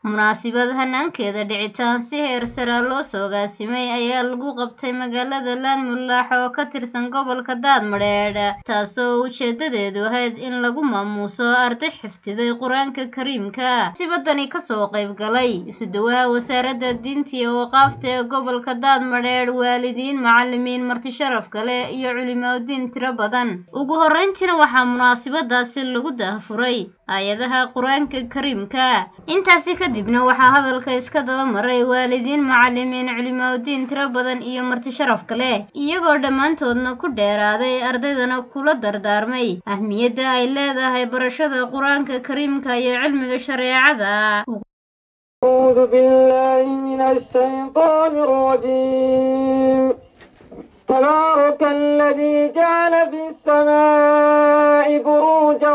munaasabad hanaankeeda dhicitaan si heer sare loo soo agaasimay ayaa lagu qabtay magaalada Laanmulaax oo ka tirsan gobolka Daadmareedh taasoo ujeedadeedu ahayd in lagu maamuuso arday xifdiday Quraanka Kariimka sibadani ka soo qayb galay isuduwaha wasaaradda diinta iyo waqaafta ee gobolka Daadmareedh waalidiin macallimiin marti sharaf kale iyo culimooyin tiro badan ugu horeyntiina waxaa munaasabadaasi lagu daahfuray aayadaha Quraanka Kariimka intaasi kadibna waxaa hadalka iska daba maray waalidiin macallimiin culimooyin tiro badan iyo marti sharaf kale iyagoo dhammaantoodna ku dheeraaday ardaydana kula dardaarmay ahmiyadda ay leedahay barashada Quraanka Kariimka iyo cilmiga shareecada. أعوذ بالله من الشيطان الرجيم تبارك الذي جعل في السماء بروجا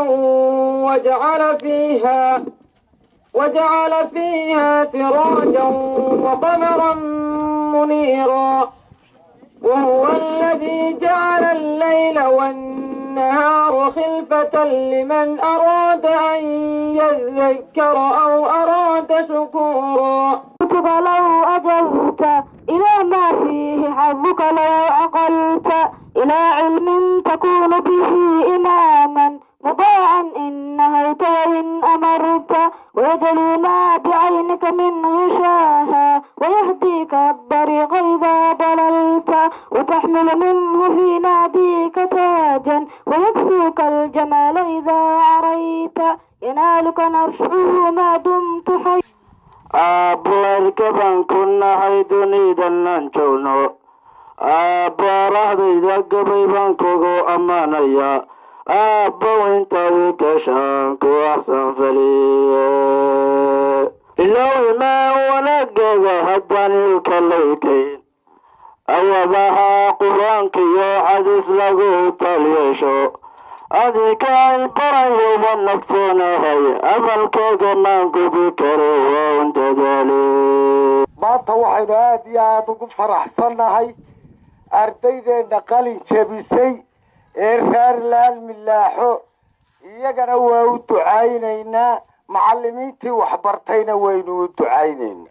وجعل فيها سراجا وقمرا منيرا وهو الذي جعل الليل والنهار خلفة لمن أراد أن يذكر أو أراد شكورا كتب لو أجلت إلى ما فيه حظك لو عقلت إلى علم تكون به إماما مطاعا إن نهيت وإن أمرت ويجلي ما بعينك من غشاها ويهديك الطريق إذا ضللت وتحمل منه في ناديك تاجا ويكسوك الجمال إذا عريت ينالك نفعه ما دمت حي أبواركبا كنا حيدني دلنجونو أبواره إذا قبيبا كوغو أمانيا أبو انت وكشانك وأحسن فلي لو ما ونقض هداني وكالليكين أوضاها قرانك يا حدث لغو تليشو أذيك البرن يوم النكتونا هاي أبالك جمانك بكري وانت جالي ما توحينا هادي آدوكم فرحصنا هاي أرديدين نقالي جبسي إرهار Laanmulaax iyagana waa u ducaynaynaa macallimiintii waxbartayna waynu u ducaynaynaa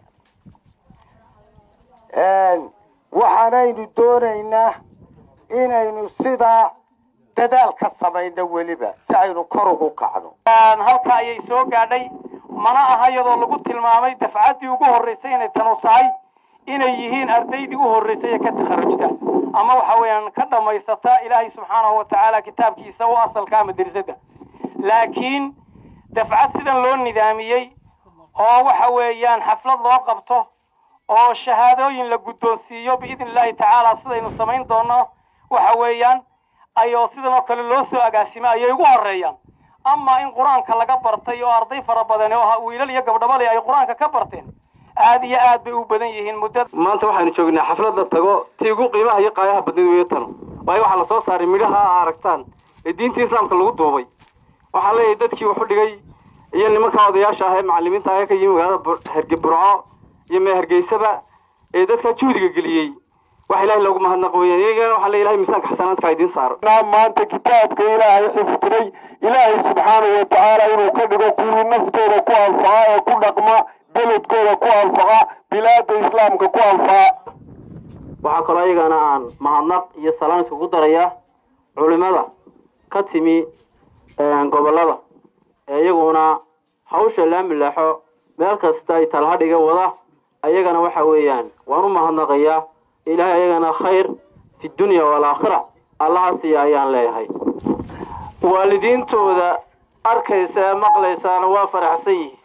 waxaanaynu doonaynaa inaynu sidaa dadaal ka samayno weliba si aynu kor ugu kacno halka ayay soo gaadhay mana aha iyadoo lagu tilmaamay dafcaddii ugu horreysay inay tanu tahay inay yihiin ardaydii u horreysay ee ka takharujta ama waxa weeyaan ka dhamaysata ilaahay subxaanahu wa tacaala kitaabkiisa oo asalka madrasada laakiin dafcad sidan loo nidaamiyey oo waxa weeyaan xaflad loo qabto oo shahaadooyin la guddoonsiiyo biidnillaahi tacaala sidaynu samayn doono waxa weeyaan ayoo sidan oo kale loo soo agaasimay ayay ugu horeeyaan ama in quraanka laga bartay oo arday fara badan oo wiilal iyo gabdho ay quraanka ka barteen aad iyo aad bay u badan yihiin muddo maanta waxaanu joognaa xaflad la tago tii ugu qiimaha iyo qaayaha badneed weeytano way waxa la soo saaray midhaha aragtaan ee diinta islaamka lagu duubay waxa leeyahay dadkii wuxuu dhigay iyo nimanka odayaasha ah ee macallimiinta ah ee ka yimid magaalada Hargeysa iyo Hargeysaba ee dadka juudiga galiyay wax ilaahay loogu mahadnaqo weeyaan iyagana waxa la ilaahay miisaanka xasanaadka idin saaro maanta kitaabka ilaahay xifdiray ilaahay subxaanahu wa tacaala inuu ka dhigo kuwii naftooda ku anfaca ee ku dhaqma beledkooda ku anfaca bilaada islaamka ku anfaca waxa kale ayagana aan mahadnaq iyo salaan isku daraya culimada ka timi gobolada iyaguna hawsha Laanmulaax meel kasta ay talhadhiga wada ayagana waxa weeyaan waan u mahadnaqayaa ilaahay ayagana khayr fi dunya wal aakhirah allah siya ayaan leeyahay waalidiintooda arkaysa maqlaysaana waa faraxsan yihiin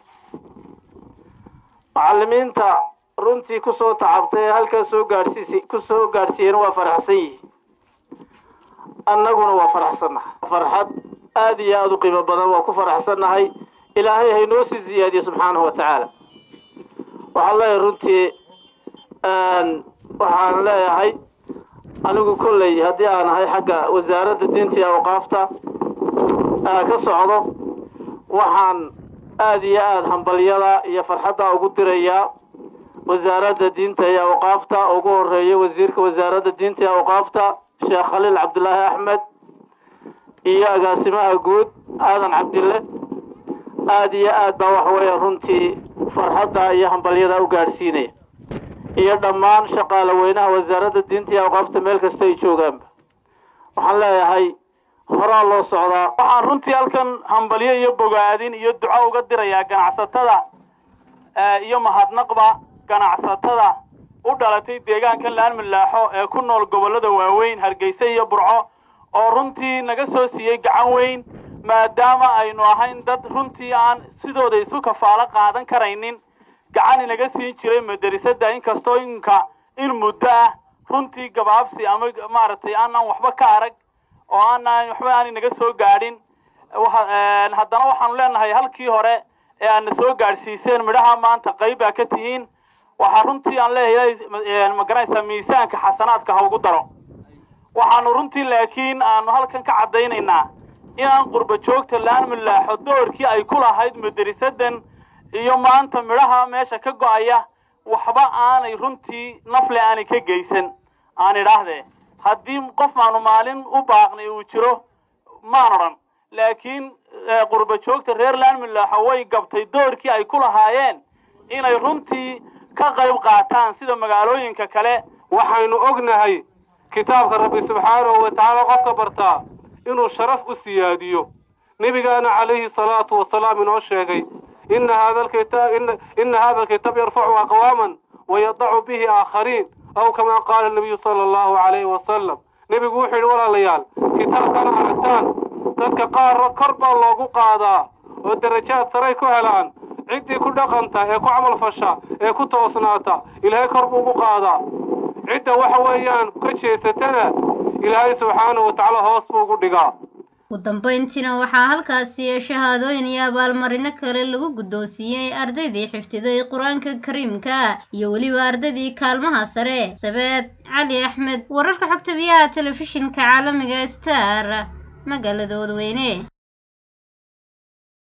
macallimiinta runtii ku soo tacabtay halka soo gaarsiiyeen waa faraxsan yihiin annaguna waa faraxsanahay farxad aad iyo aad u qiimo badan waa ku faraxsanahay ilaahay hay noo sii ziyaadiyo subxaanahu wa tacaala waxaan leeyahay runtii waxaan leeyahay anigu kolley haddii aan ahay xagga wasaaradda diinta iyo awqaafta ka socdo waxaan aad iyo aad hambalyada iyo farxadda ugu dirayaa wasaaradda diinta iyo awqaafta ugu horeeya wasiirka wasaaradda diinta iyo awqaafta Sheekh Khaliil Cabdullaahi Axmed iyo agaasimaha guud Aadan Cabdille aad iyo aad baa wax weeye runtii farxadda iyo hambalyada u gaadhsiinaya iyo dhammaan shaqaale weynaha wasaaradda diinta iyo awqaafta meel kasta ay joogaanba waxaan leeyahay horaa loo socdaa. waxaan runtii halkan hambalyo iyo bogaadin iyo duco uga dirayaa ganacsatada iyo mahadnaqba ganacsatada u dhalatay deegaanka Laan Mulaaxo ee ku nool gobolada waaweyn Hargeysa iyo Burco oo runtii naga soo siiyay gacan weyn maadaama aynu ahayn dad runtii aan sidooda isu kafaalo qaadan karaynin gacan inaga siin jiray madrasada inkastoo in muddo ah runtii gabaabsi ama maaragtay aanan waxba ka arag oo aanan waxba aan inaga soo gaadhin haddana waxaanu leenahay halkii hore ee aan soo gaadhsiiseen midhaha maanta qayb ka tihiin waxa runtii aan leeyahay magaranaysa miisaanka xasanaadka ha ugu daro waxaanu runtii laakiin aanu halkan ka cadaynaynaa inaan qurba joogta Laan Mulaaxo doorkii ay ku lahayd madrasadan iyo maanta midhaha meesha ka go'aya waxba aanay runtii nafle aanay ka geysan aan idhaahdee haddii qof aanu maalin u baaqnay uu jiro maan odhan laakiin qurba joogta reer Laan Mulaaxo way gabtay doorkii ay ku lahaayeen inay runtii ka qayb qaataan sida magaalooyinka kale. waxaynu ognahay kitaabka Rabbi subxaanahu wa ta'ala qofka bartaa inuu sharaf u siyaadiyo nabigaana calayhi salaatu wasalaam inoo sheegay إن هذا الكتاب يرفع أقواما ويضع به آخرين أو كما قال النبي صلى الله عليه وسلم نبي وحي ولا ليال كتاب كان عرفتان ذاتك قارة كربا الله قادا والدرجات سريكو هلان عدي كل دقنتا يكو عمل فشا يكو توصناتا إلهي كربو قادا عدة وحويان كتشي ستنا إلهي سبحانه وتعالى هوصبو قدقا ugu dambeyntiina waxaa halkaasi shahaadooyin iyo abaalmarino kale lagu guddoonsiiyey ardaydii xifdiday qur-aanka kariimka iyo weliba ardaydii kaalmaha sare. Sabeed Cali Axmed, wararka xogta biyaha telefishinka caalamiga Star, magaalada Wadweyne.